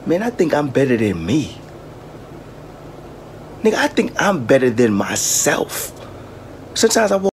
Man, I think I'm better than me. Nigga, I think I'm better than myself. Sometimes I walk